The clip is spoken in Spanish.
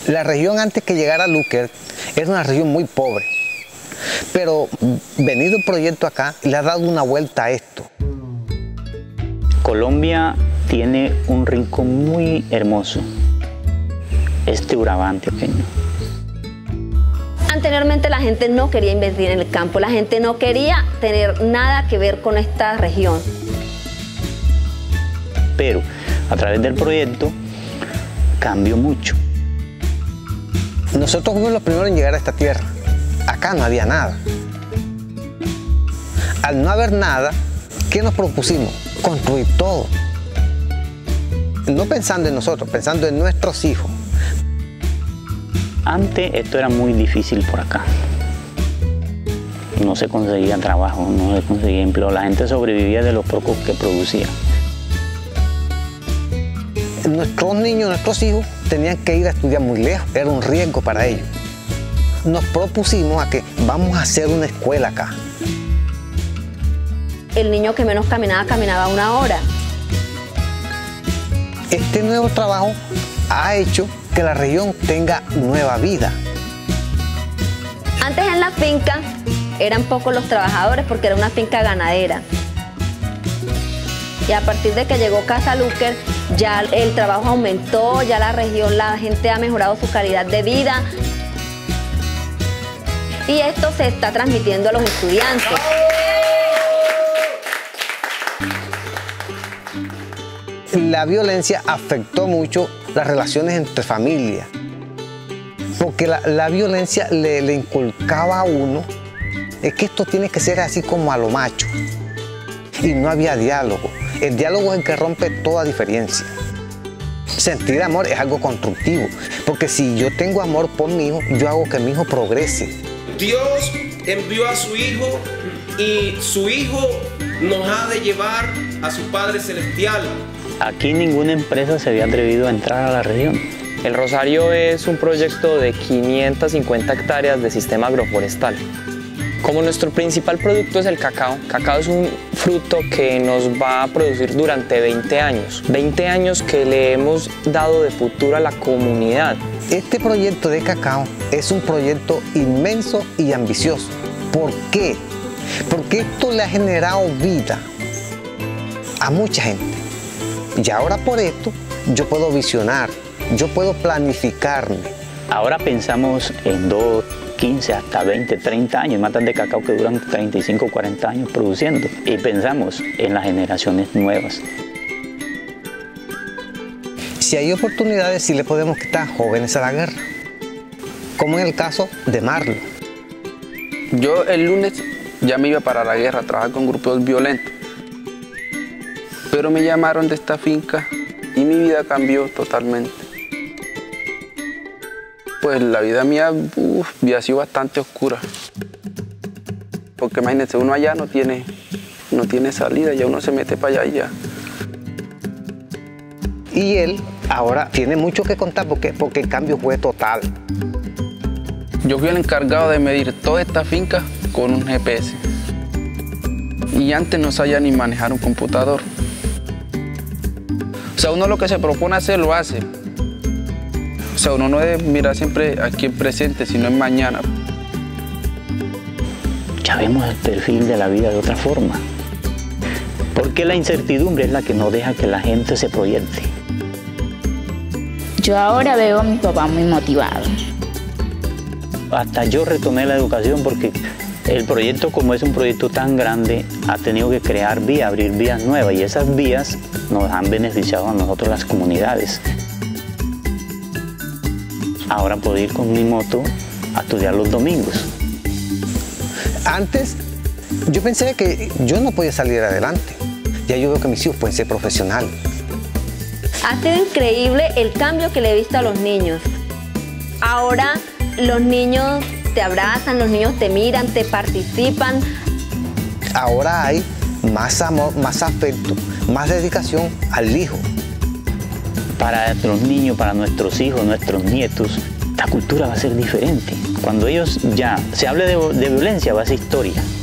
La región antes que llegara Luker era una región muy pobre, pero venido el proyecto acá le ha dado una vuelta a esto. Colombia tiene un rincón muy hermoso, Urabá antioqueño. Anteriormente la gente no quería invertir en el campo, la gente no quería tener nada que ver con esta región. Pero a través del proyecto cambió mucho. Nosotros fuimos los primeros en llegar a esta tierra. Acá no había nada. Al no haber nada, ¿qué nos propusimos? Construir todo. No pensando en nosotros, pensando en nuestros hijos. Antes esto era muy difícil por acá. No se conseguía trabajo, no se conseguía empleo. La gente sobrevivía de los pocos que producía. Nuestros niños, nuestros hijos tenían que ir a estudiar muy lejos. Era un riesgo para ellos. Nos propusimos a que vamos a hacer una escuela acá. El niño que menos caminaba 1 hora. Este nuevo trabajo ha hecho que la región tenga nueva vida. Antes en la finca eran pocos los trabajadores porque era una finca ganadera. Y a partir de que llegó Casa Luker, ya el trabajo aumentó, ya la región, la gente ha mejorado su calidad de vida. Y esto se está transmitiendo a los estudiantes. La violencia afectó mucho las relaciones entre familias, porque la violencia le inculcaba a uno, es que esto tiene que ser así como a lo macho, y no había diálogo. El diálogo es el que rompe toda diferencia. Sentir amor es algo constructivo, porque si yo tengo amor por mi hijo, yo hago que mi hijo progrese. Dios envió a su Hijo y su Hijo nos ha de llevar a su Padre Celestial. Aquí ninguna empresa se había atrevido a entrar a la región. El Rosario es un proyecto de 550 hectáreas de sistema agroforestal. Como nuestro principal producto es el cacao, cacao es un fruto que nos va a producir durante 20 años. 20 años que le hemos dado de futuro a la comunidad. Este proyecto de cacao es un proyecto inmenso y ambicioso. ¿Por qué? Porque esto le ha generado vida a mucha gente. Y ahora por esto yo puedo visionar, yo puedo planificarme. Ahora pensamos en 2, 15, hasta 20, 30 años, matas de cacao que duran 35, 40 años produciendo. Y pensamos en las generaciones nuevas. Si hay oportunidades, sí le podemos quitar jóvenes a la guerra, como en el caso de Marlon. Yo el lunes ya me iba para la guerra a trabajar con grupos violentos, pero me llamaron de esta finca y mi vida cambió totalmente. Pues la vida mía había sido bastante oscura, porque imagínense, uno allá no tiene salida, ya uno se mete para allá y ya. Y él ahora tiene mucho que contar porque el cambio fue total. Yo fui el encargado de medir toda esta finca con un GPS. Y antes no sabía ni manejar un computador. O sea, uno lo que se propone hacer, lo hace. O sea, uno no debe mirar siempre aquí en presente, sino en mañana. Ya vemos el perfil de la vida de otra forma. Porque la incertidumbre es la que no deja que la gente se proyecte. Yo ahora veo a mi papá muy motivado. Hasta yo retomé la educación porque el proyecto, como es un proyecto tan grande, ha tenido que crear vías, abrir vías nuevas, y esas vías nos han beneficiado a nosotros las comunidades. Ahora puedo ir con mi moto a estudiar los domingos. Antes yo pensé que yo no podía salir adelante. Ya yo veo que mis hijos pueden ser profesionales. Ha sido increíble el cambio que le he visto a los niños. Ahora los niños te abrazan, los niños te miran, te participan. Ahora hay más amor, más afecto, más dedicación al hijo. Para nuestros niños, para nuestros hijos, nuestros nietos, la cultura va a ser diferente. Cuando ellos ya se hable de violencia, va a ser historia.